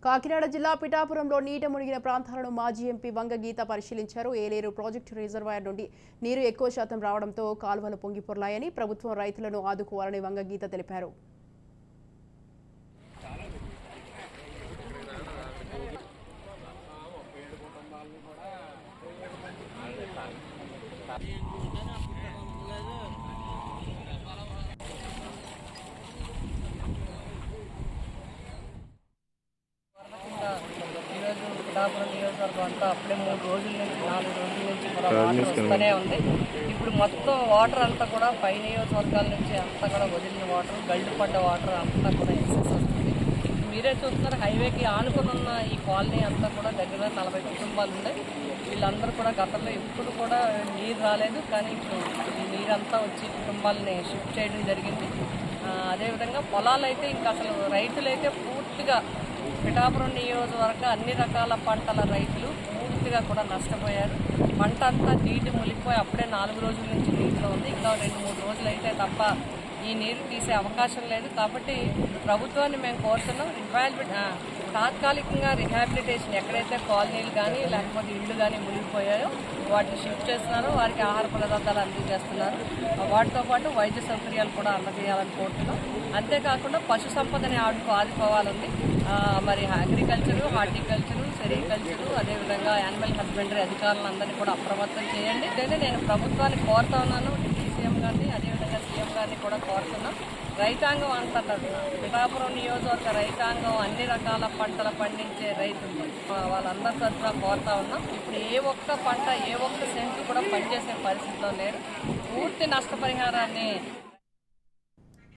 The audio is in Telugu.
కాకినాడ జిల్లా పిఠాపురంలో నీట మునిగిన ప్రాంతాలను మాజీ ఎంపీ వంగగీత పరిశీలించారు. ఏలేరు ప్రాజెక్టు రిజర్వాయర్ నుండి నీరు ఎక్కువ శాతం రావడంతో కాలువలు పొంగిపొర్లాయని, ప్రభుత్వం రైతులను ఆదుకోవాలని వంగగీత తెలిపారు. పిఠాపురం నియోజకవర్గం అంతా అప్పుడే 3 రోజుల నుంచి 4 రోజుల నుంచి కూడా వాటర్ వస్తూనే ఉంది. ఇప్పుడు మొత్తం వాటర్ అంతా కూడా పై నియోజకవర్గాల నుంచి అంతా కూడా వదిలిన వాటర్, గల్డు పడ్డ వాటర్ అంతా కూడా ఎక్సెస్ వస్తుంది. మీరే చూస్తున్నారు, హైవేకి ఆనుకున్న ఈ కాలనీ అంతా కూడా దగ్గర 40 కుటుంబాలు ఉన్నాయి. వీళ్ళందరూ కూడా గతంలో ఎప్పుడు కూడా నీరు రాలేదు, కానీ ఇప్పుడు ఈ నీరంతా వచ్చి కుటుంబాలని షిఫ్ట్ చేయడం జరిగింది. అదేవిధంగా పొలాలు అయితే ఇంకా అసలు రైతులైతే పూర్తిగా పిఠాపురం నియోజకవర్గం అన్ని రకాల పంటల రైతులు పూర్తిగా కూడా నష్టపోయారు. పంట అంతా నీటి మునిగిపోయి అప్పుడే 4 రోజుల నుంచి నీటిలో ఉంది. ఇంకా 2-3 రోజులు అయితే తప్ప ఈ నీరు తీసే అవకాశం లేదు. కాబట్టి ప్రభుత్వాన్ని మేము కోరుతున్నాం, తాత్కాలికంగా రిహాబిలిటేషన్ ఎక్కడైతే కాలనీలు కానీ లేకపోతే ఇళ్ళు కానీ మునిగిపోయాయో వాటిని షిఫ్ట్ చేస్తున్నారో వారికి ఆహార పదార్థాలు అందజేస్తున్నారు. వాటితో పాటు వైద్య సౌకర్యాలు కూడా అందజేయాలని కోరుతున్నాం. అంతేకాకుండా పశు సంపదని ఆదుకోవాలండి. మరి అగ్రికల్చరు, హార్టికల్చరు, సెరికల్చరు, అదేవిధంగా యానిమల్ హస్బెండరీ అధికారులందరినీ కూడా అప్రమత్తం చేయండి. అయితే నేను ప్రభుత్వాన్ని కోరుతా ఉన్నాను, సీఎం గారిని అదేవిధంగా సీఎం గారిని కూడా కోరుతున్నాం. రైతాంగం అంతటా పిఠాపురం నియోజకవర్గ రైతాంగం అన్ని రకాల పంటలు పండించే రైతులు వాళ్ళందరి తరఫున కోరుతా ఉన్నాం. ఇప్పుడు ఏ ఒక్క పంట, ఏ ఒక్క సెంటు కూడా పనిచేసే పరిస్థితిలో లేరు. పూర్తి నష్టపరిహారాన్ని